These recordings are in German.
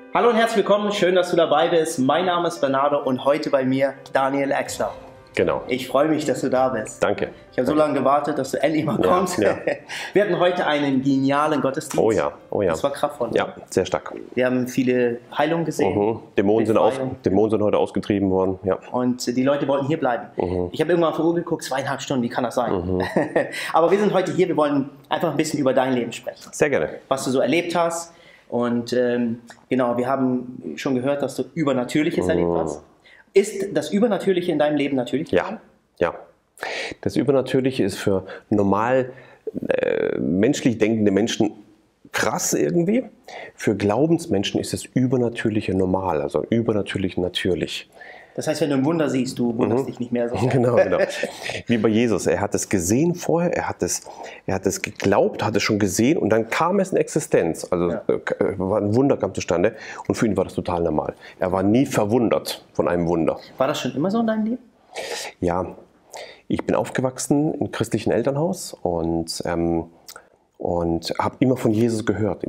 Hallo und herzlich willkommen, schön, dass du dabei bist. Mein Name ist Bernardo und heute bei mir Daniel Exler. Genau. Ich freue mich, dass du da bist. Danke. Ich habe so lange gewartet, dass du endlich mal kommst. Ja. Wir hatten heute einen genialen Gottesdienst. Oh ja, oh ja. Das war kraftvoll. Ja, sehr stark. Wir haben viele Heilungen gesehen. Dämonen sind heute ausgetrieben worden. Ja. Und die Leute wollten hier bleiben. Ich habe irgendwann auf die Uhr geguckt, 2,5 Stunden, wie kann das sein? Aber wir sind heute hier, wir wollen einfach ein bisschen über dein Leben sprechen. Sehr gerne. Was du so erlebt hast. Und genau, wir haben schon gehört, dass du Übernatürliches erlebt hast. Ist das Übernatürliche in deinem Leben natürlich? Ja, ja. Das Übernatürliche ist für normal menschlich denkende Menschen krass irgendwie. Für Glaubensmenschen ist das Übernatürliche normal, also übernatürlich natürlich. Das heißt, wenn du ein Wunder siehst, du wunderst dich nicht mehr so. Genau. Wie bei Jesus. Er hat es gesehen vorher, er hat es geglaubt, hat es schon gesehen und dann kam es in Existenz. Also ein Wunder kam zustande und für ihn war das total normal. Er war nie verwundert von einem Wunder. War das schon immer so in deinem Leben? Ja, ich bin aufgewachsen im christlichen Elternhaus und habe immer von Jesus gehört,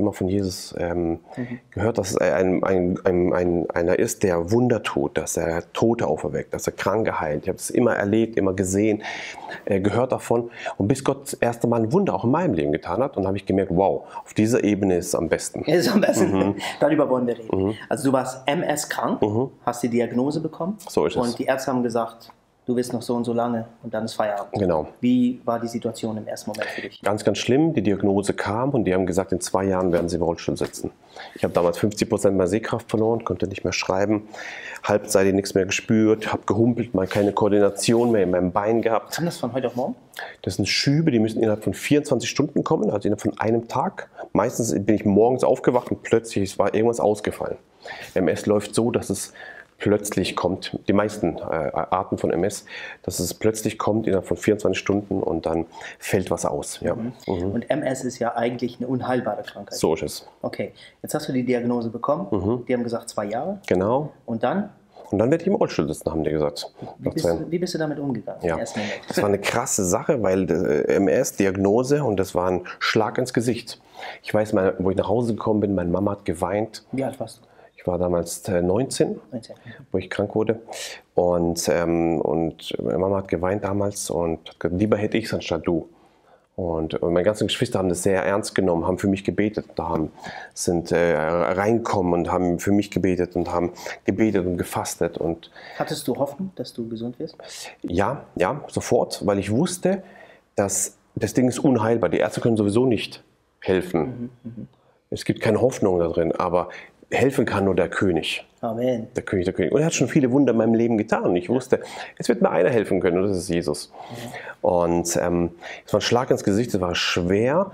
dass er einer ist, der Wunder tut, dass er Tote auferweckt, dass er Kranke heilt. Ich habe es immer erlebt, immer gesehen, gehört davon. Und bis Gott das erste Mal ein Wunder auch in meinem Leben getan hat, und habe ich gemerkt, wow, auf dieser Ebene ist es am besten. Ist am besten. Darüber wollen wir reden. Also du warst MS krank, hast die Diagnose bekommen. So ist es. Und die Ärzte haben gesagt, du bist noch so und so lange und dann ist Feierabend. Genau. Wie war die Situation im ersten Moment für dich? Ganz, ganz schlimm. Die Diagnose kam und die haben gesagt, in 2 Jahren werden sie im Rollstuhl sitzen. Ich habe damals 50% meiner Sehkraft verloren, konnte nicht mehr schreiben, halbseitig nichts mehr gespürt, habe gehumpelt, mal keine Koordination mehr in meinem Bein gehabt. Kam das von heute auf morgen? Das sind Schübe, die müssen innerhalb von 24 Stunden kommen, also innerhalb von einem Tag. Meistens bin ich morgens aufgewacht und plötzlich war irgendwas ausgefallen. MS läuft so, dass es plötzlich kommt, die meisten Arten von MS, dass es plötzlich kommt innerhalb von 24 Stunden und dann fällt was aus. Ja. Und MS ist ja eigentlich eine unheilbare Krankheit. So ist es. Okay, jetzt hast du die Diagnose bekommen. Die haben gesagt 2 Jahre. Genau. Und dann? Und dann werde ich im Rollstuhl sitzen, haben die gesagt. Wie bist du damit umgegangen? Ja. Das war eine krasse Sache, weil MS-Diagnose und das war ein Schlag ins Gesicht. Ich weiß mal, wo ich nach Hause gekommen bin, meine Mama hat geweint. Wie alt warst du? Ich war damals 19, wo ich krank wurde. Und meine Mama hat geweint damals und hat gesagt, lieber hätte ich es anstatt du. Und meine ganzen Geschwister haben das sehr ernst genommen, haben für mich gebetet, sind reingekommen und haben für mich gebetet und haben gebetet und gefastet. Und hattest du Hoffnung, dass du gesund wirst? Ja, sofort, weil ich wusste, dass das Ding ist unheilbar. Die Ärzte können sowieso nicht helfen. Es gibt keine Hoffnung da drin, aber helfen kann nur der König. Amen. Der König. Und er hat schon viele Wunder in meinem Leben getan. Und ich wusste, es wird mir einer helfen können, und das ist Jesus. Und es war ein Schlag ins Gesicht, es war schwer.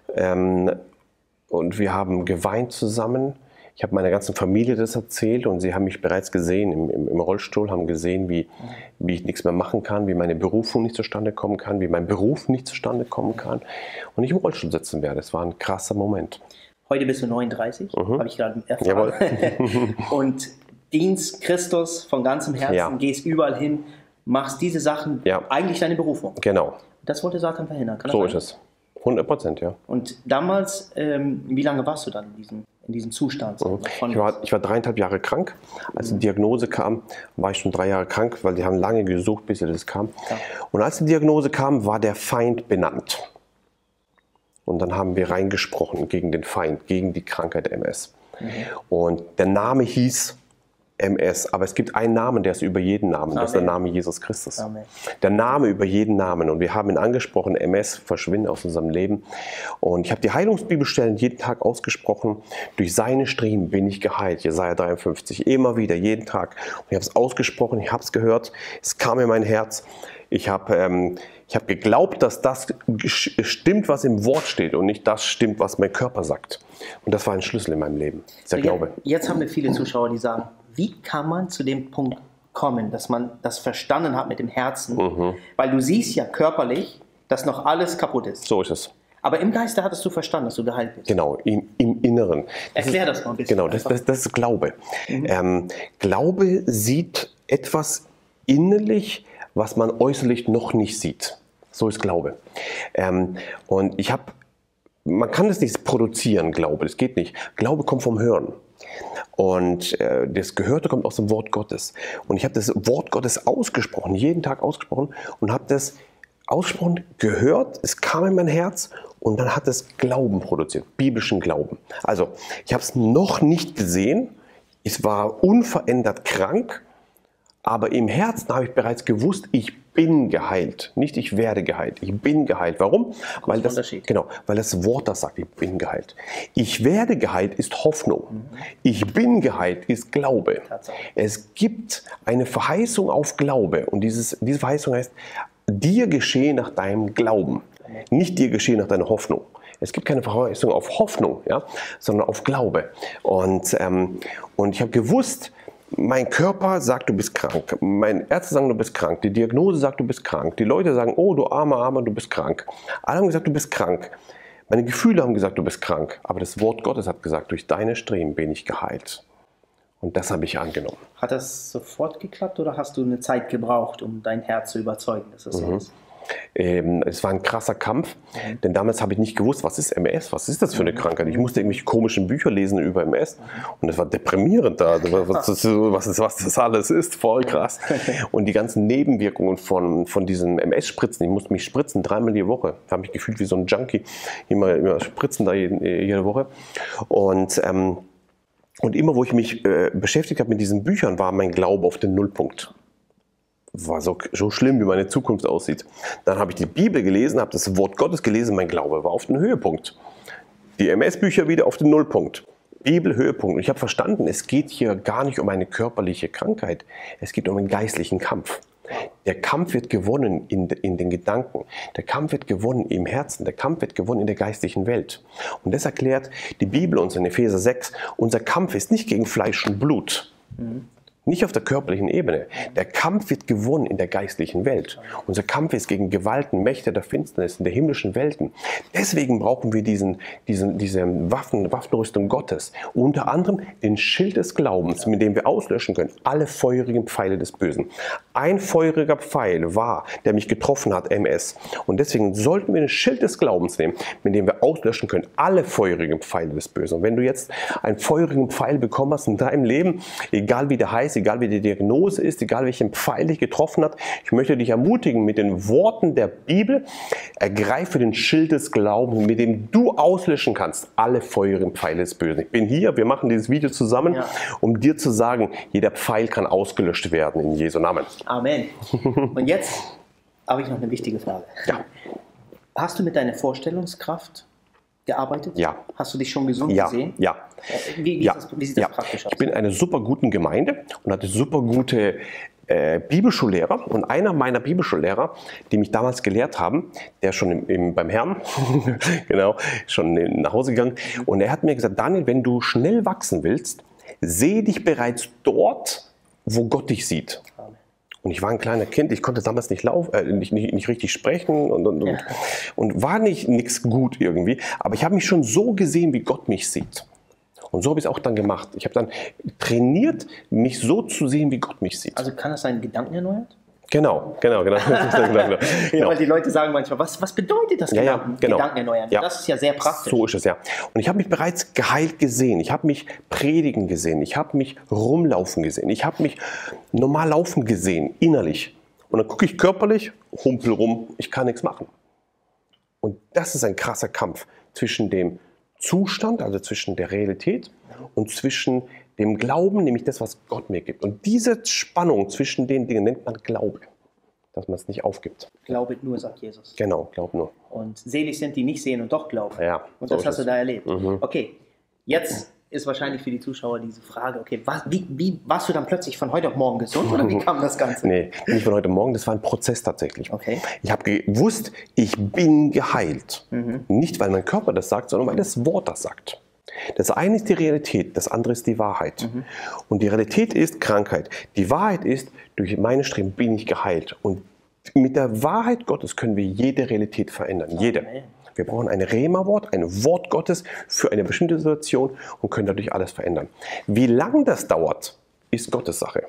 Und wir haben geweint zusammen. Ich habe meiner ganzen Familie das erzählt und sie haben mich bereits gesehen im Rollstuhl, haben gesehen, wie ich nichts mehr machen kann, wie meine Berufung nicht zustande kommen kann, wie mein Beruf nicht zustande kommen kann und ich im Rollstuhl sitzen werde. Das war ein krasser Moment. Heute bist du 39, habe ich gerade erfahren. Und dienst Christus von ganzem Herzen, gehst überall hin, machst diese Sachen, eigentlich deine Berufung. Genau. Das wollte Satan verhindern, kann das sein? So ist es. 100%, ja. Und damals, wie lange warst du dann in diesem Zustand? Ich war 3,5 Jahre krank. Als die Diagnose kam, war ich schon 3 Jahre krank, weil die haben lange gesucht, bis das kam. Ja. Und als die Diagnose kam, war der Feind benannt. Und dann haben wir reingesprochen gegen den Feind, gegen die Krankheit MS. Und der Name hieß MS, aber es gibt einen Namen, der ist über jeden Namen. Das ist der Name Jesus Christus. Amen. Der Name über jeden Namen. Und wir haben ihn angesprochen, MS, verschwinde aus unserem Leben. Und ich habe die Heilungsbibelstellen jeden Tag ausgesprochen. Durch seine Striemen bin ich geheilt. Jesaja 53. Immer wieder, jeden Tag. Und ich habe es ausgesprochen, ich habe es gehört. Es kam in mein Herz. Ich habe geglaubt, dass das stimmt, was im Wort steht und nicht das stimmt, was mein Körper sagt. Und das war ein Schlüssel in meinem Leben, dieser Glaube. Jetzt haben wir viele Zuschauer, die sagen, wie kann man zu dem Punkt kommen, dass man das verstanden hat mit dem Herzen? Weil du siehst ja körperlich, dass noch alles kaputt ist. So ist es. Aber im Geiste hattest du verstanden, dass du geheilt bist. Genau, im Inneren. Erklär das mal ein bisschen. Genau, das ist Glaube. Glaube sieht etwas innerlich, was man äußerlich noch nicht sieht. So ist Glaube. Und man kann das nicht produzieren, Glaube, das geht nicht. Glaube kommt vom Hören. Und das Gehörte kommt aus dem Wort Gottes. Und ich habe das Wort Gottes ausgesprochen, jeden Tag ausgesprochen und habe das ausgesprochen, gehört, es kam in mein Herz und dann hat es Glauben produziert, biblischen Glauben. Also ich habe es noch nicht gesehen, es war unverändert krank, aber im Herzen habe ich bereits gewusst, ich bin geheilt. Nicht ich werde geheilt, ich bin geheilt. Warum? Weil das Wort das sagt, ich bin geheilt. Ich werde geheilt ist Hoffnung. Ich bin geheilt ist Glaube. Es gibt eine Verheißung auf Glaube und diese Verheißung heißt, dir geschehe nach deinem Glauben, nicht dir geschehe nach deiner Hoffnung. Es gibt keine Verheißung auf Hoffnung, ja, sondern auf Glaube. Und ich habe gewusst, mein Körper sagt, du bist krank. Meine Ärzte sagen, du bist krank. Die Diagnose sagt, du bist krank. Die Leute sagen, oh, du armer, du bist krank. Alle haben gesagt, du bist krank. Meine Gefühle haben gesagt, du bist krank. Aber das Wort Gottes hat gesagt, durch deine Striemen bin ich geheilt. Und das habe ich angenommen. Hat das sofort geklappt oder hast du eine Zeit gebraucht, um dein Herz zu überzeugen, dass es so ist? Es war ein krasser Kampf, denn damals habe ich nicht gewusst, was ist MS, was ist das für eine Krankheit. Ich musste irgendwelche komischen Bücher lesen über MS und es war deprimierend da, was das alles ist, voll krass. Und die ganzen Nebenwirkungen von diesen MS-Spritzen, ich musste mich spritzen 3-mal die Woche, ich habe mich gefühlt wie so ein Junkie, immer spritzen da jede Woche. Und immer, wo ich mich beschäftigt habe mit diesen Büchern, war mein Glaube auf den Nullpunkt. War so schlimm, wie meine Zukunft aussieht. Dann habe ich die Bibel gelesen, habe das Wort Gottes gelesen, mein Glaube war auf den Höhepunkt. Die MS-Bücher wieder auf den Nullpunkt. Bibel, Höhepunkt. Und ich habe verstanden, es geht hier gar nicht um eine körperliche Krankheit, es geht um einen geistlichen Kampf. Der Kampf wird gewonnen in den Gedanken, der Kampf wird gewonnen im Herzen, der Kampf wird gewonnen in der geistlichen Welt. Und das erklärt die Bibel uns in Epheser 6, unser Kampf ist nicht gegen Fleisch und Blut. Nicht auf der körperlichen Ebene. Der Kampf wird gewonnen in der geistlichen Welt. Unser Kampf ist gegen Gewalten, Mächte der Finsternis, in der himmlischen Welten. Deswegen brauchen wir diese Waffenrüstung Gottes. Unter anderem den Schild des Glaubens, mit dem wir auslöschen können alle feurigen Pfeile des Bösen. Ein feuriger Pfeil war, der mich getroffen hat, MS. Und deswegen sollten wir den Schild des Glaubens nehmen, mit dem wir auslöschen können alle feurigen Pfeile des Bösen. Und wenn du jetzt einen feurigen Pfeil bekommen hast in deinem Leben, egal wie der heißt, egal wie die Diagnose ist, egal welchen Pfeil dich getroffen hat, ich möchte dich ermutigen mit den Worten der Bibel, ergreife den Schild des Glaubens, mit dem du auslöschen kannst alle feurigen Pfeile des Bösen. Ich bin hier, wir machen dieses Video zusammen, um dir zu sagen, jeder Pfeil kann ausgelöscht werden in Jesu Namen. Amen. Und jetzt habe ich noch eine wichtige Frage. Ja. Hast du mit deiner Vorstellungskraft gearbeitet? Ja. Hast du dich schon gesund gesehen? Ja. Wie sieht das praktisch aus? Ich bin in einer super guten Gemeinde und hatte super gute Bibelschullehrer. Und einer meiner Bibelschullehrer, die mich damals gelehrt haben, der schon beim Herrn, genau, schon nach Hause gegangen. Und er hat mir gesagt, Daniel, wenn du schnell wachsen willst, sehe dich bereits dort, wo Gott dich sieht. Und ich war ein kleiner Kind, ich konnte damals nicht nicht richtig sprechen und war nichts gut irgendwie. Aber ich habe mich schon so gesehen, wie Gott mich sieht. Und so habe ich es auch dann gemacht. Ich habe dann trainiert, mich so zu sehen, wie Gott mich sieht. Also kann das seinen Gedanken erneuert? Genau. Ja, weil die Leute sagen manchmal, was bedeutet das Gedanken erneuern? Ja. Das ist ja sehr praktisch. So ist es, ja. Und ich habe mich bereits geheilt gesehen. Ich habe mich predigen gesehen. Ich habe mich rumlaufen gesehen. Ich habe mich normal laufen gesehen, innerlich. Und dann gucke ich körperlich, humpel rum, ich kann nichts machen. Und das ist ein krasser Kampf zwischen dem Zustand, also zwischen der Realität und zwischen dem Glauben, nämlich das, was Gott mir gibt. Und diese Spannung zwischen den Dingen nennt man Glaube, dass man es nicht aufgibt. Glaubet nur, sagt Jesus. Genau, glaub nur. Und selig sind die nicht sehen und doch glauben. Ja, und das hast du da erlebt. Okay, jetzt ist wahrscheinlich für die Zuschauer diese Frage, okay, wie warst du dann plötzlich von heute auf morgen gesund oder wie kam das Ganze? Nee, nicht von heute auf morgen, das war ein Prozess tatsächlich. Okay. Ich habe gewusst, ich bin geheilt. Nicht, weil mein Körper das sagt, sondern weil das Wort das sagt. Das eine ist die Realität, das andere ist die Wahrheit. Und die Realität ist Krankheit. Die Wahrheit ist, durch meine Streben bin ich geheilt. Und mit der Wahrheit Gottes können wir jede Realität verändern. Jede. Wir brauchen ein Rema-Wort, ein Wort Gottes für eine bestimmte Situation und können dadurch alles verändern. Wie lange das dauert, ist Gottes Sache.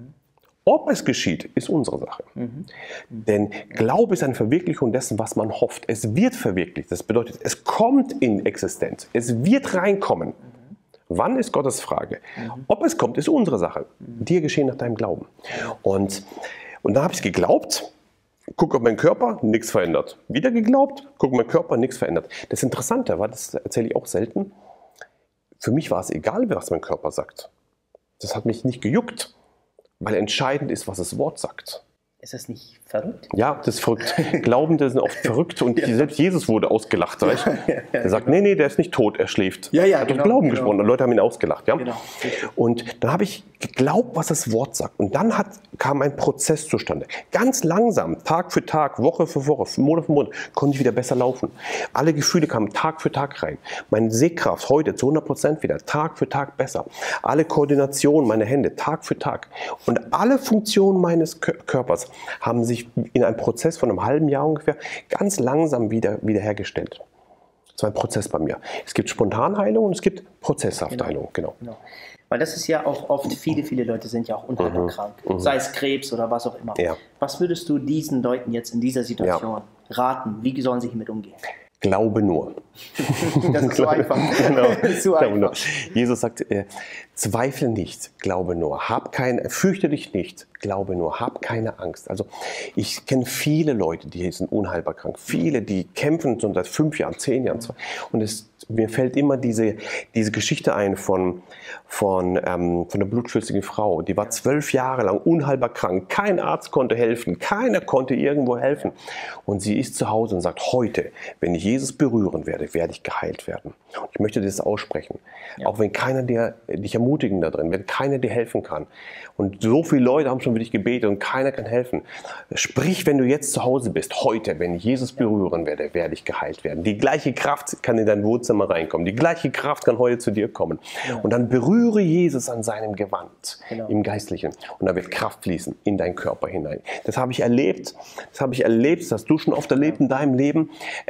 Ob es geschieht, ist unsere Sache. Denn Glaube ist eine Verwirklichung dessen, was man hofft. Es wird verwirklicht. Das bedeutet, es kommt in Existenz. Es wird reinkommen. Wann ist Gottes Frage? Ob es kommt, ist unsere Sache. Dir geschehen nach deinem Glauben. Und dann habe ich geglaubt, guck auf meinen Körper, nichts verändert. Wieder geglaubt, guck auf meinen Körper, nichts verändert. Das Interessante war, das erzähle ich auch selten, für mich war es egal, was mein Körper sagt. Das hat mich nicht gejuckt, weil entscheidend ist, was das Wort sagt. Ist das nicht verrückt? Ja, das ist verrückt. Glaubende sind oft verrückt und selbst Jesus wurde ausgelacht. Er sagt, nee, der ist nicht tot, er schläft. Er hat durch Glauben gesprochen und Leute haben ihn ausgelacht. Ja? Genau. Und dann habe ich geglaubt, was das Wort sagt. Und dann kam ein Prozess zustande. Ganz langsam, Tag für Tag, Woche für Woche, Monat für Monat, konnte ich wieder besser laufen. Alle Gefühle kamen Tag für Tag rein. Meine Sehkraft heute zu 100% wieder, Tag für Tag besser. Alle Koordination, meine Hände, Tag für Tag. Und alle Funktionen meines Körpers haben sich in einem Prozess von einem halben Jahr ungefähr ganz langsam wiederhergestellt. Das war ein Prozess bei mir. Es gibt Spontanheilung und es gibt prozesshafte Heilung. Genau. Weil das ist ja auch oft, viele Leute sind ja auch unheilbar krank. Sei es Krebs oder was auch immer. Ja. Was würdest du diesen Leuten jetzt in dieser Situation raten? Wie sollen sie damit umgehen? Glaube nur. Das ist so einfach. Zu einfach. Jesus sagt, zweifle nicht, glaube nur. Fürchte dich nicht, glaube nur. Hab keine Angst. Also ich kenne viele Leute, die sind unheilbar krank. Viele, die kämpfen schon seit 5 Jahren, 10 Jahren. Und mir fällt immer diese Geschichte ein von der blutflüssigen Frau. Die war 12 Jahre lang unheilbar krank. Kein Arzt konnte helfen. Keiner konnte irgendwo helfen. Und sie ist zu Hause und sagt, heute, wenn ich Jesus berühren werde, werde ich geheilt werden. Und ich möchte das aussprechen. Ja. Auch wenn keiner dich ermutigen da drin, wenn keiner dir helfen kann. Und so viele Leute haben schon für dich gebetet und keiner kann helfen. Sprich, wenn du jetzt zu Hause bist, heute, wenn ich Jesus berühren werde, werde ich geheilt werden. Die gleiche Kraft kann in dein Wohnzimmer reinkommen. Die gleiche Kraft kann heute zu dir kommen. Ja. Und dann berühre Jesus an seinem Gewand, im Geistlichen. Und dann wird Kraft fließen in deinen Körper hinein. Das habe ich erlebt. Das hast du schon oft erlebt in deinem Leben.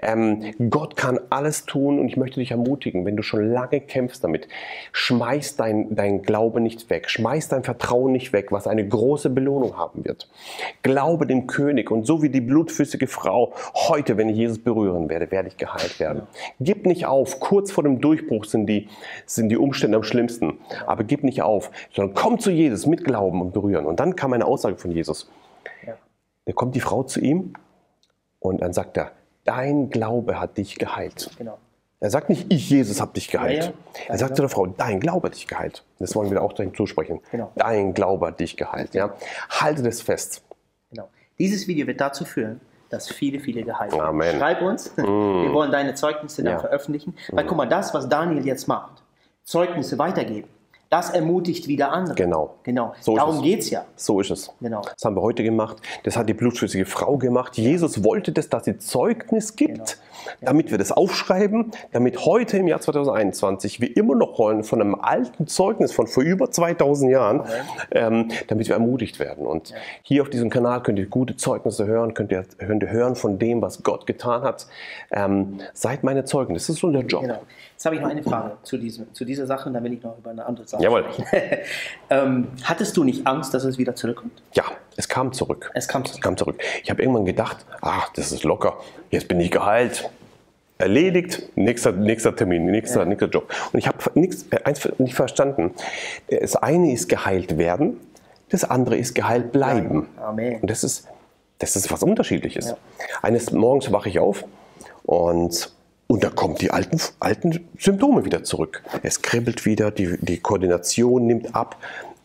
Gott kann alles tun und ich möchte dich ermutigen, wenn du schon lange kämpfst damit, schmeiß dein Glaube nicht weg, schmeiß dein Vertrauen nicht weg, was eine große Belohnung haben wird. Glaube dem König und so wie die blutflüssige Frau, heute, wenn ich Jesus berühren werde, werde ich geheilt werden. Ja. Gib nicht auf, kurz vor dem Durchbruch sind die Umstände am schlimmsten, aber gib nicht auf, sondern komm zu Jesus mit Glauben und berühren. Und dann kam eine Aussage von Jesus. Ja. Da kommt die Frau zu ihm und dann sagt er, dein Glaube hat dich geheilt. Genau. Er sagt nicht, ich, Jesus, habe dich geheilt. Ja. Er sagt zu der Frau, dein Glaube hat dich geheilt. Das wollen wir auch dahin zusprechen. Genau. Dein Glaube hat dich geheilt. Ja? Halte das fest. Genau. Dieses Video wird dazu führen, dass viele geheilt werden. Amen. Schreib uns. Wir wollen deine Zeugnisse dann veröffentlichen. Weil guck mal, das, was Daniel jetzt macht, Zeugnisse weitergeben, das ermutigt wieder andere. Genau. So darum geht es ja. So ist es. Genau. Das haben wir heute gemacht. Das hat die blutflüssige Frau gemacht. Jesus wollte das, dass sie Zeugnis gibt, damit wir das aufschreiben, damit heute im Jahr 2021 wir immer noch von einem alten Zeugnis von vor über 2000 Jahren, damit wir ermutigt werden. Und hier auf diesem Kanal könnt ihr gute Zeugnisse hören, könnt ihr hören von dem, was Gott getan hat. Seid meine Zeugen. Das ist unser Job. Genau. Jetzt habe ich noch eine Frage zu dieser Sache und dann will ich noch über eine andere Sache sprechen. Hattest du nicht Angst, dass es wieder zurückkommt? Ja, es kam zurück. Es kam zurück. Ich habe irgendwann gedacht, das ist locker, jetzt bin ich geheilt. Erledigt, nächster Termin, nächster Job. Und ich habe eins nicht verstanden. Das eine ist geheilt werden, das andere ist geheilt bleiben. Amen. Und das ist was Unterschiedliches. Ja. Eines Morgens wache ich auf und da kommen die alten Symptome wieder zurück. Es kribbelt wieder, die Koordination nimmt ab.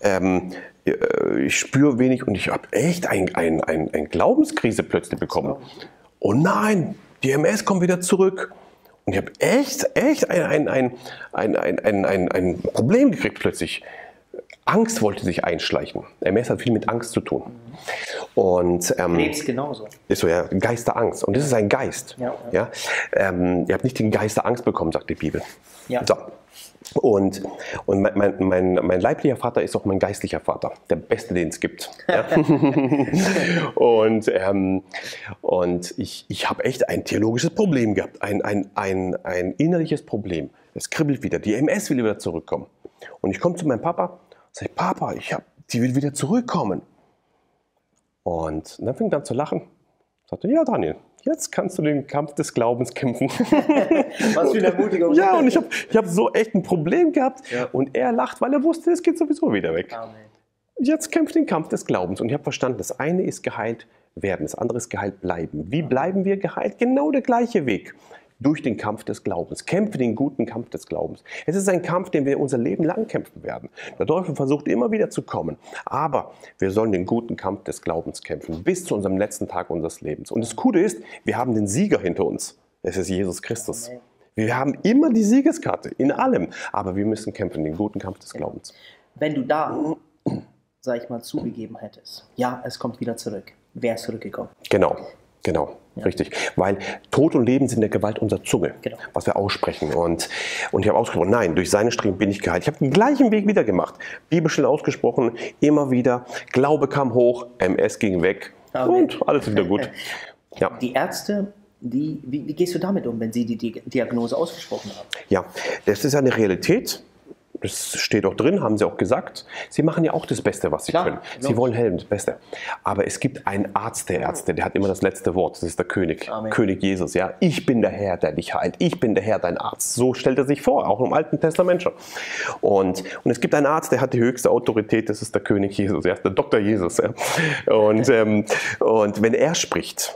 Ich spüre wenig und ich habe echt eine Glaubenskrise plötzlich bekommen. Oh nein, die MS kommt wieder zurück. Und ich habe echt ein Problem gekriegt plötzlich. Angst wollte sich einschleichen. MS hat viel mit Angst zu tun. Und Krebs genauso. Ist so, ja, Geisterangst. Und das ist ein Geist. Ja. Ihr habt nicht den Geist der Angst bekommen, sagt die Bibel. Ja. So. Und mein leiblicher Vater ist auch mein geistlicher Vater, der Beste, den es gibt. Ja? und ich habe echt ein theologisches Problem gehabt, ein innerliches Problem. Es kribbelt wieder, die MS will wieder zurückkommen. Und ich komme zu meinem Papa und sage, Papa, die will wieder zurückkommen. Und dann fing er an zu lachen. Sagte, ja Daniel, jetzt kannst du den Kampf des Glaubens kämpfen. Was für eine Ermutigung. Ja, und ich hab so echt ein Problem gehabt. Ja. Und er lacht, weil er wusste, es geht sowieso wieder weg. Amen. Jetzt kämpft den Kampf des Glaubens. Und ich habe verstanden, das eine ist geheilt werden, das andere ist geheilt bleiben. Wie bleiben wir geheilt? Genau der gleiche Weg. Durch den Kampf des Glaubens. Kämpfe den guten Kampf des Glaubens. Es ist ein Kampf, den wir unser Leben lang kämpfen werden. Der Teufel versucht immer wieder zu kommen. Aber wir sollen den guten Kampf des Glaubens kämpfen. Bis zu unserem letzten Tag unseres Lebens. Und das Coole ist, wir haben den Sieger hinter uns. Es ist Jesus Christus. Wir haben immer die Siegeskarte. In allem. Aber wir müssen kämpfen. Den guten Kampf des Glaubens. Wenn du da, sag ich mal, zugegeben hättest, ja, es kommt wieder zurück. Wer ist zurückgekommen? Genau. Genau, ja. Richtig. Weil Tod und Leben sind in der Gewalt unserer Zunge, genau. Was wir aussprechen. Und ich habe ausgesprochen, nein, durch seine Striemen bin ich geheilt. Ich habe den gleichen Weg wieder gemacht. Bibelstelle ausgesprochen, immer wieder. Glaube kam hoch, MS ging weg. Amen. Und alles wieder gut. Ja. Die Ärzte, wie gehst du damit um, wenn sie die Diagnose ausgesprochen haben? Ja, das ist eine Realität. Das steht auch drin, haben sie auch gesagt. Sie machen ja auch das Beste, was sie können. Sie wollen helfen, das Beste. Aber es gibt einen Arzt der Ärzte, der hat immer das letzte Wort. Das ist der König, Amen. König Jesus. Ja, ich bin der Herr, der dich heilt. Ich bin der Herr, dein Arzt. So stellt er sich vor, auch im Alten Testament schon. Und es gibt einen Arzt, der hat die höchste Autorität. Das ist der König Jesus, ja, der Dr. Jesus. Ja. Und wenn er spricht,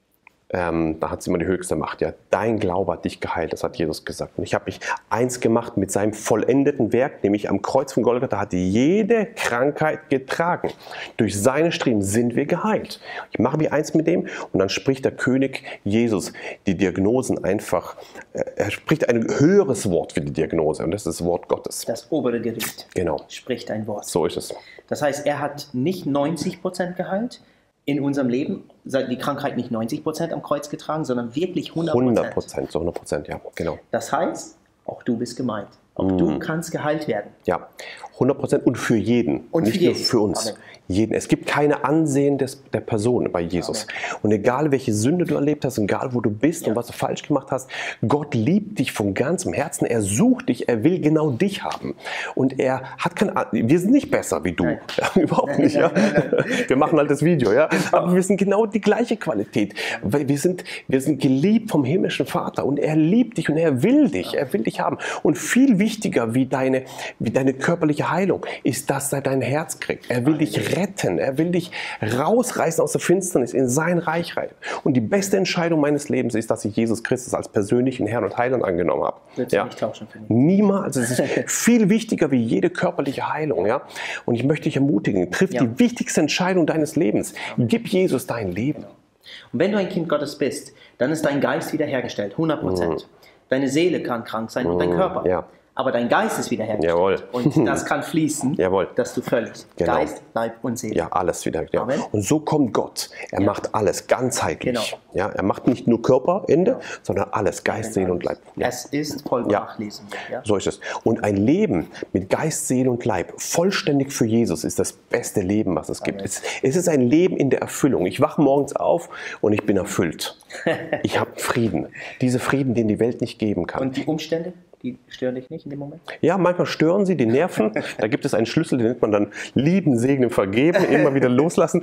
da hat sie immer die höchste Macht. Ja, dein Glaube hat dich geheilt, das hat Jesus gesagt. Und ich habe mich eins gemacht mit seinem vollendeten Werk, nämlich am Kreuz von Golgatha hat jede Krankheit getragen. Durch seine Striemen sind wir geheilt. Ich mache mich eins mit dem und dann spricht der König Jesus die Diagnosen einfach, er spricht ein höheres Wort für die Diagnose und das ist das Wort Gottes. Das obere Gericht spricht ein Wort. So ist es. Das heißt, er hat nicht 90% geheilt, in unserem Leben die Krankheit nicht 90% am Kreuz getragen, sondern wirklich 100%. 100%, so 100%, ja, genau. Das heißt, auch du bist gemeint. Auch du kannst geheilt werden. Ja, 100% und für jeden, und nicht nur für uns. Amen. Jeden. Es gibt keine Ansehen der Person bei Jesus. Amen. Und egal, welche Sünde du erlebt hast, egal, wo du bist und was du falsch gemacht hast, Gott liebt dich von ganzem Herzen. Er sucht dich, er will genau dich haben. Und er hat wir sind nicht besser wie du. Ja, überhaupt nicht. Ja. Wir machen halt das Video, ja. Aber wir sind genau die gleiche Qualität. Weil wir sind geliebt vom himmlischen Vater und er liebt dich und er will dich haben. Und viel wichtiger wie deine körperliche Heilung ist, dass er dein Herz kriegt. Er will dich retten. Er will dich rausreißen aus der Finsternis in sein Reich rein. Und die beste Entscheidung meines Lebens ist, dass ich Jesus Christus als persönlichen Herrn und Heiland angenommen habe. Willst du nicht tauschen für mich? Niemals. Es ist viel wichtiger wie jede körperliche Heilung. Ja? Und ich möchte dich ermutigen, triff die wichtigste Entscheidung deines Lebens. Gib Jesus dein Leben. Genau. Und wenn du ein Kind Gottes bist, dann ist dein Geist wiederhergestellt, 100%. Deine Seele kann krank sein und dein Körper. Ja. Aber dein Geist ist wiederhergestellt. Jawohl. Und das kann fließen, Jawohl. Dass du völlig Geist, Leib und Seele. Ja, alles wieder. Ja. Und so kommt Gott. Er macht alles ganzheitlich. Genau. Ja, er macht nicht nur Körperende, sondern alles, Geist, Seele und Leib. Ja. Es ist vollbracht, lesen wir. Ja. So ist es. Und ein Leben mit Geist, Seele und Leib, vollständig für Jesus, ist das beste Leben, was es gibt. Es ist ein Leben in der Erfüllung. Ich wache morgens auf und ich bin erfüllt. Ich habe Frieden. Diese Frieden, den die Welt nicht geben kann. Und die Umstände? Die stören dich nicht in dem Moment? Ja, manchmal stören sie, die Nerven. Da gibt es einen Schlüssel, den nennt man dann lieben, segnen, vergeben, immer wieder loslassen.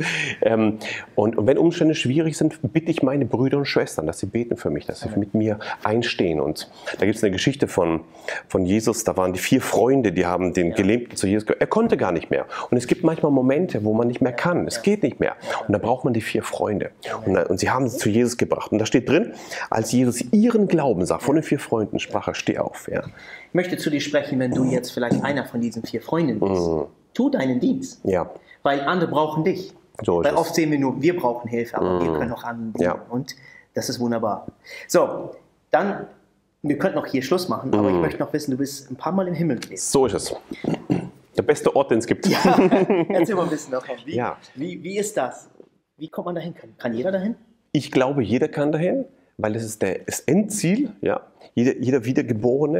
Und wenn Umstände schwierig sind, bitte ich meine Brüder und Schwestern, dass sie beten für mich, dass sie mit mir einstehen. Und da gibt es eine Geschichte von Jesus, da waren die 4 Freunde, die haben den Gelähmten zu Jesus gehört. Er konnte gar nicht mehr. Und es gibt manchmal Momente, wo man nicht mehr kann. Es geht nicht mehr. Und da braucht man die 4 Freunde. Und sie haben sie zu Jesus gebracht. Und da steht drin, als Jesus ihren Glauben sah, von den 4 Freunden sprach er, steh auf. Ja. Ich möchte zu dir sprechen, wenn du jetzt vielleicht einer von diesen 4 Freunden bist. Tu deinen Dienst. Ja. Weil andere brauchen dich. So weil oft sehen wir nur, wir brauchen Hilfe, aber wir können auch anderen dienen. Ja. Und das ist wunderbar. So, dann, wir könnten noch hier Schluss machen, aber ich möchte noch wissen, du bist ein paar Mal im Himmel gewesen. So ist es. Der beste Ort, den es gibt. Ja, erzähl mal ein bisschen davon. Wie ist das? Wie kommt man dahin? Kann jeder dahin? Ich glaube, jeder kann dahin, weil es ist das Endziel, ja. Jeder Wiedergeborene.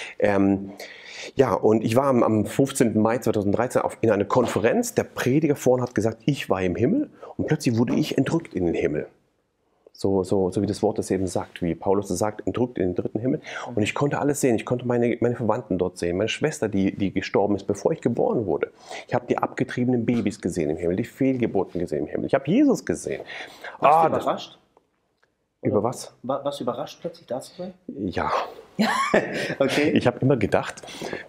Ja, und ich war am 15. Mai 2013 in einer Konferenz. Der Prediger vorne hat gesagt, ich war im Himmel und plötzlich wurde ich entrückt in den Himmel. So wie das Wort das eben sagt, wie Paulus es sagt, entrückt in den 3. Himmel. Und ich konnte alles sehen. Ich konnte meine Verwandten dort sehen, meine Schwester, die gestorben ist, bevor ich geboren wurde. Ich habe die abgetriebenen Babys gesehen im Himmel, die Fehlgeburten gesehen im Himmel. Ich habe Jesus gesehen. Warst du überrascht? Über was? Was überrascht plötzlich da zu sein? Ja. Okay. Ich habe immer gedacht,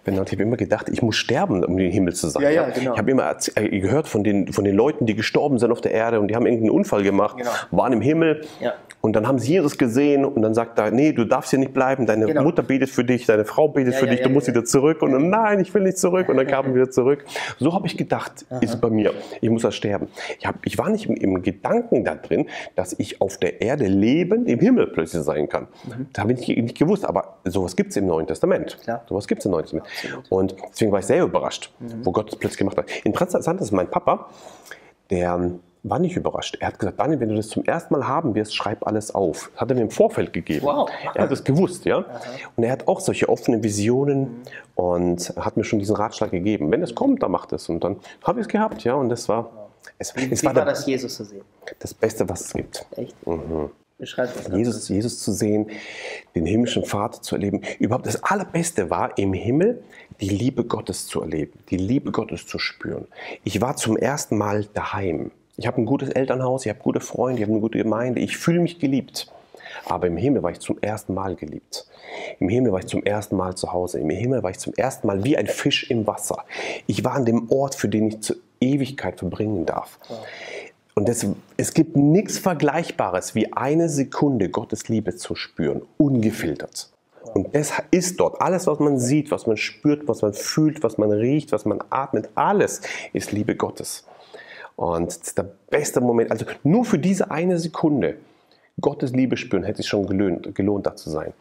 ich muss sterben, um in den Himmel zu sein. Ja, genau. Ich habe immer gehört von den Leuten, die gestorben sind auf der Erde und die haben irgendeinen Unfall gemacht, waren im Himmel. Ja. Und dann haben sie Jesus gesehen und dann sagt er, nee, du darfst hier nicht bleiben, deine Mutter betet für dich, deine Frau betet für dich, du musst wieder zurück. Und dann, nein, ich will nicht zurück. Und dann kamen wir wieder zurück. So habe ich gedacht, ist es bei mir. Ich muss da sterben. Ich war nicht im Gedanken da drin, dass ich auf der Erde lebend im Himmel plötzlich sein kann. Da habe ich nicht gewusst, aber sowas gibt es im Neuen Testament. Klar. Sowas gibt es im Neuen Testament. Absolut. Und deswegen war ich sehr überrascht, wo Gott das plötzlich gemacht hat. Interessant ist, mein Papa, der war nicht überrascht. Er hat gesagt, Daniel, wenn du das zum ersten Mal haben wirst, schreib alles auf. Das hat er mir im Vorfeld gegeben. Wow. Er hat es gewusst, ja. Und er hat auch solche offenen Visionen und hat mir schon diesen Ratschlag gegeben. Wenn es kommt, dann macht es. Und dann habe ich es gehabt, ja. Und das war... Wie war das, Jesus zu sehen? Das Beste, was es gibt. Echt? Beschreib das. Jesus zu sehen, den himmlischen Vater zu erleben. Überhaupt das Allerbeste war, im Himmel die Liebe Gottes zu erleben, die Liebe Gottes zu spüren. Ich war zum ersten Mal daheim. Ich habe ein gutes Elternhaus, ich habe gute Freunde, ich habe eine gute Gemeinde. Ich fühle mich geliebt. Aber im Himmel war ich zum ersten Mal geliebt. Im Himmel war ich zum ersten Mal zu Hause. Im Himmel war ich zum ersten Mal wie ein Fisch im Wasser. Ich war an dem Ort, für den ich zur Ewigkeit verbringen darf. Und es gibt nichts Vergleichbares, wie eine Sekunde Gottes Liebe zu spüren, ungefiltert. Und das ist dort. Alles, was man sieht, was man spürt, was man fühlt, was man riecht, was man atmet, alles ist Liebe Gottes. Und das ist der beste Moment. Also nur für diese eine Sekunde Gottes Liebe spüren, hätte es schon gelohnt, da zu sein.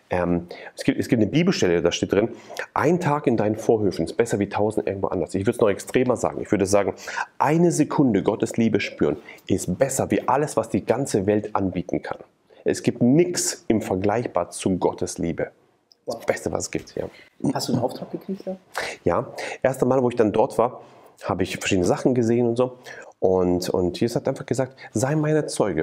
Es gibt eine Bibelstelle, da steht drin, ein Tag in deinen Vorhöfen ist besser wie 1000 irgendwo anders. Ich würde es noch extremer sagen. Ich würde sagen, eine Sekunde Gottes Liebe spüren ist besser wie alles, was die ganze Welt anbieten kann. Es gibt nichts im Vergleichbar zu Gottes Liebe. Das Beste, was es gibt. Ja. Hast du einen Auftrag gekriegt da? Ja, erste Mal, wo ich dann dort war, habe ich verschiedene Sachen gesehen und so. Und Jesus hat einfach gesagt, sei mein Zeuge.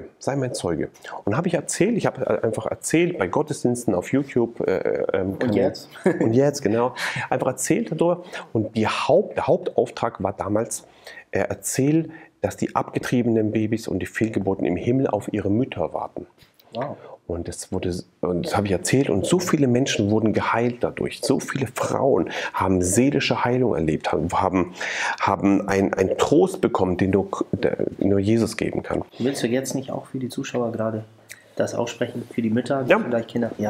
Und habe ich habe einfach erzählt bei Gottesdiensten auf YouTube. Und jetzt? Und jetzt, genau. Einfach erzählt darüber. Und der Hauptauftrag war damals, erzähl, dass die abgetriebenen Babys und die Fehlgeburten im Himmel auf ihre Mütter warten. Wow. Und das habe ich erzählt und so viele Menschen wurden geheilt dadurch. So viele Frauen haben seelische Heilung erlebt, haben einen Trost bekommen, den nur Jesus geben kann. Willst du jetzt nicht auch für die Zuschauer gerade das aussprechen, für die Mütter, vielleicht Kinder? Ja.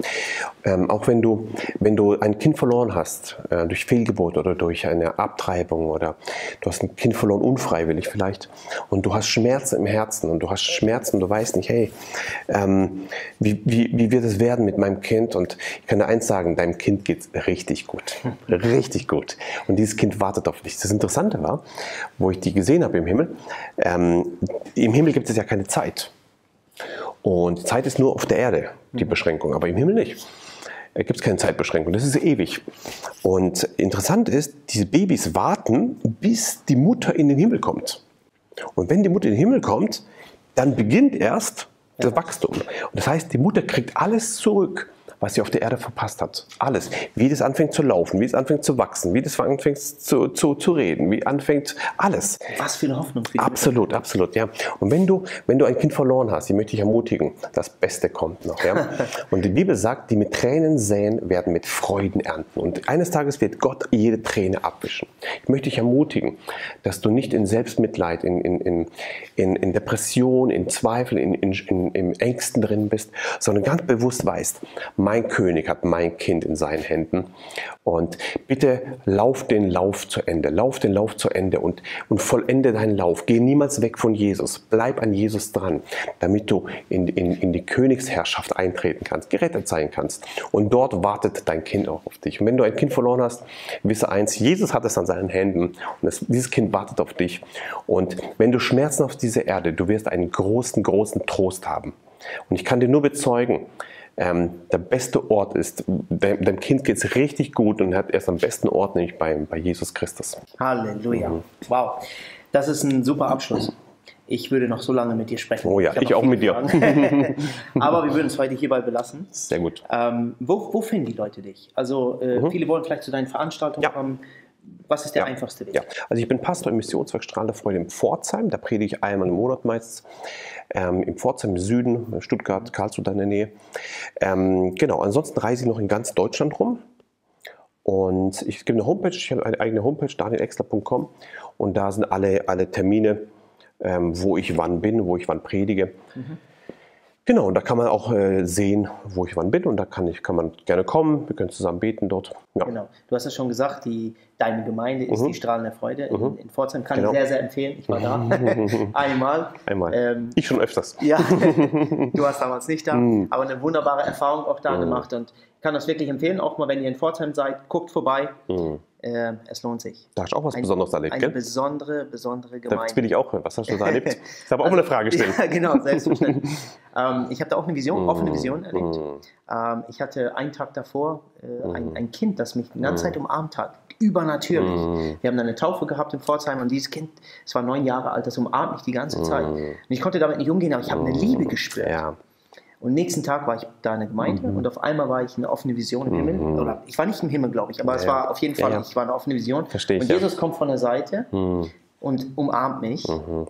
Auch wenn du ein Kind verloren hast, durch Fehlgeburt oder durch eine Abtreibung oder du hast ein Kind verloren, unfreiwillig vielleicht, und du hast Schmerzen im Herzen und du hast Schmerzen, du weißt nicht, hey, wie wird es werden mit meinem Kind? Und ich kann dir eins sagen, deinem Kind geht es richtig gut. Richtig gut. Und dieses Kind wartet auf dich. Das Interessante war, wo ich die gesehen habe im Himmel, im Himmel gibt es ja keine Zeit. Und Zeit ist nur auf der Erde die Beschränkung, aber im Himmel nicht. Da gibt es keine Zeitbeschränkung, das ist ewig. Und interessant ist, diese Babys warten, bis die Mutter in den Himmel kommt. Und wenn die Mutter in den Himmel kommt, dann beginnt erst das Wachstum. Und das heißt, die Mutter kriegt alles zurück, was sie auf der Erde verpasst hat. Alles. Wie das anfängt zu laufen, wie es anfängt zu wachsen, wie das anfängt zu reden, wie anfängt alles. Was für eine Hoffnung. Für die absolut, absolut, ja. Und wenn du ein Kind verloren hast, ich möchte dich ermutigen, das Beste kommt noch, ja. Und die Bibel sagt, die mit Tränen säen, werden mit Freuden ernten. Und eines Tages wird Gott jede Träne abwischen. Ich möchte dich ermutigen, dass du nicht in Selbstmitleid, in Depression, in Zweifel, in Ängsten drin bist, sondern ganz bewusst weißt, mein König hat mein Kind in seinen Händen und bitte lauf den Lauf zu Ende und vollende deinen Lauf. Geh niemals weg von Jesus, bleib an Jesus dran, damit du in die Königsherrschaft eintreten kannst, gerettet sein kannst, und dort wartet dein Kind auch auf dich. Und wenn du ein Kind verloren hast, wisse eins, Jesus hat es an seinen Händen und dieses Kind wartet auf dich, und wenn du Schmerzen auf dieser Erde, du wirst einen großen Trost haben. Und ich kann dir nur bezeugen, der beste Ort ist, deinem Kind geht es richtig gut und er ist am besten Ort, nämlich bei Jesus Christus. Halleluja. Wow, das ist ein super Abschluss. Ich würde noch so lange mit dir sprechen. Oh ja, ich auch mit dir. Aber wir würden es heute hierbei belassen. Sehr gut. Wo finden die Leute dich? Also viele wollen vielleicht zu deinen Veranstaltungen kommen. Was ist der einfachste Weg? Ja. Also ich bin Pastor im Missionswerk Strahl der Freude in Pforzheim. Da predige ich einmal im Monat meistens. In Pforzheim im Süden, Stuttgart, Karlsruhe da in der Nähe. Genau, ansonsten reise ich noch in ganz Deutschland rum. Und ich gebe eine Homepage, ich habe eine eigene Homepage, danielexler.com. Und da sind alle Termine, wo ich wann bin, wo ich wann predige. Genau, und da kann man auch sehen, wo ich wann bin, und da kann man gerne kommen, wir können zusammen beten dort. Ja. Genau, du hast es schon gesagt, deine Gemeinde ist die Strahlen der Freude in Pforzheim, kann ich sehr, sehr empfehlen, ich war da, einmal. Ich schon öfters. Ja, du warst damals nicht da, aber eine wunderbare Erfahrung auch da gemacht, und ich kann das wirklich empfehlen, auch mal, wenn ihr in Pforzheim seid, guckt vorbei. Es lohnt sich. Da hast du auch was Besonderes erlebt, Eine besondere Gemeinde. Das will ich auch hören. Was hast du da erlebt? Ich habe auch mal eine Frage stellen. Ja, genau, selbstverständlich. Ich habe da auch eine Vision, offene Vision erlebt. Ich hatte einen Tag davor ein Kind, das mich die ganze Zeit umarmt hat. Übernatürlich. Wir haben dann eine Taufe gehabt in Pforzheim, und dieses Kind, es war 9 Jahre alt, das umarmt mich die ganze Zeit. Und ich konnte damit nicht umgehen, aber ich habe eine Liebe gespürt. Ja. Und nächsten Tag war ich da in der Gemeinde, und auf einmal war ich eine offene Vision im Himmel. Oder ich war nicht im Himmel, glaube ich, aber es war auf jeden Fall, ich war eine offene Vision. Verstehe ich, und Jesus kommt von der Seite und umarmt mich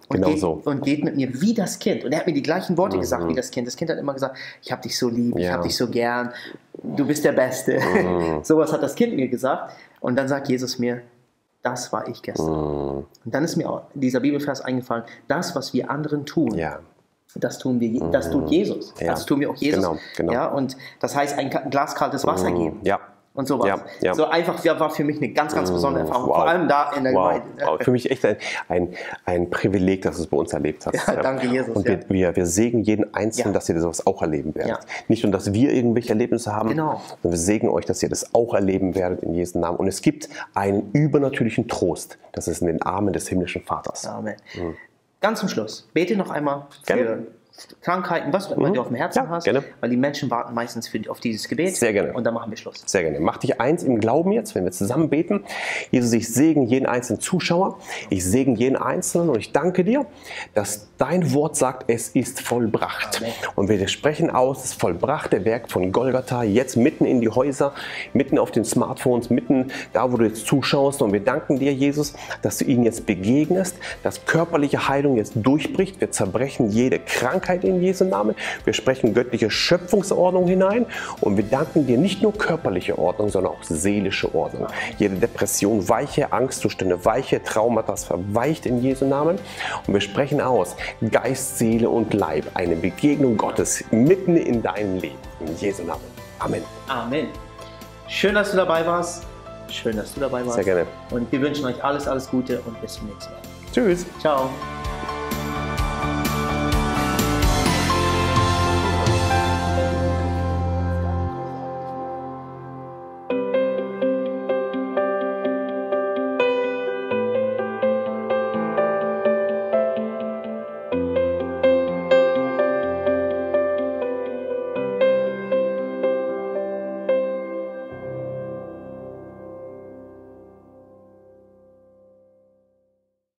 und geht mit mir wie das Kind. Und er hat mir die gleichen Worte gesagt wie das Kind. Das Kind hat immer gesagt, ich habe dich so lieb, ich habe dich so gern, du bist der Beste. Sowas hat das Kind mir gesagt. Und dann sagt Jesus mir, das war ich gestern. Und dann ist mir auch dieser Bibelvers eingefallen, das, was wir anderen tun. Das tun wir, das tut Jesus. Das tun wir auch Jesus. Genau. Ja, und das heißt, ein Glas kaltes Wasser geben. Ja. Und sowas. Ja. So einfach war für mich eine ganz, ganz besondere Erfahrung. Vor allem da in der Gemeinde. Für mich echt ein Privileg, dass du es bei uns erlebt hast. Ja, danke, Jesus. Und wir segnen jeden Einzelnen, dass ihr sowas auch erleben werdet. Nicht nur, dass wir irgendwelche Erlebnisse haben, sondern wir segnen euch, dass ihr das auch erleben werdet in Jesu Namen. Und es gibt einen übernatürlichen Trost. Das ist in den Armen des himmlischen Vaters. Amen. Ganz zum Schluss, bete noch einmal für Krankheiten, was du immer du auf dem Herzen hast, weil die Menschen warten meistens auf dieses Gebet. Sehr gerne. Und dann machen wir Schluss. Sehr gerne. Mach dich eins im Glauben jetzt, wenn wir zusammen beten. Jesus, ich segne jeden einzelnen Zuschauer, ich segne jeden Einzelnen, und ich danke dir, dass dein Wort sagt, es ist vollbracht. Amen. Und wir sprechen aus, das vollbrachte Werk von Golgatha, jetzt mitten in die Häuser, mitten auf den Smartphones, mitten da, wo du jetzt zuschaust. Und wir danken dir, Jesus, dass du ihnen jetzt begegnest, dass körperliche Heilung jetzt durchbricht. Wir zerbrechen jede Krankheit in Jesu Namen. Wir sprechen göttliche Schöpfungsordnung hinein, und wir danken dir nicht nur körperliche Ordnung, sondern auch seelische Ordnung. Jede Depression weiche, Angstzustände weiche, Traumata verweicht in Jesu Namen, und wir sprechen aus, Geist, Seele und Leib, eine Begegnung Gottes mitten in deinem Leben. In Jesu Namen. Amen. Amen. Schön, dass du dabei warst. Schön, dass du dabei warst. Sehr gerne. Und wir wünschen euch alles, alles Gute, und bis zum nächsten Mal. Tschüss. Ciao.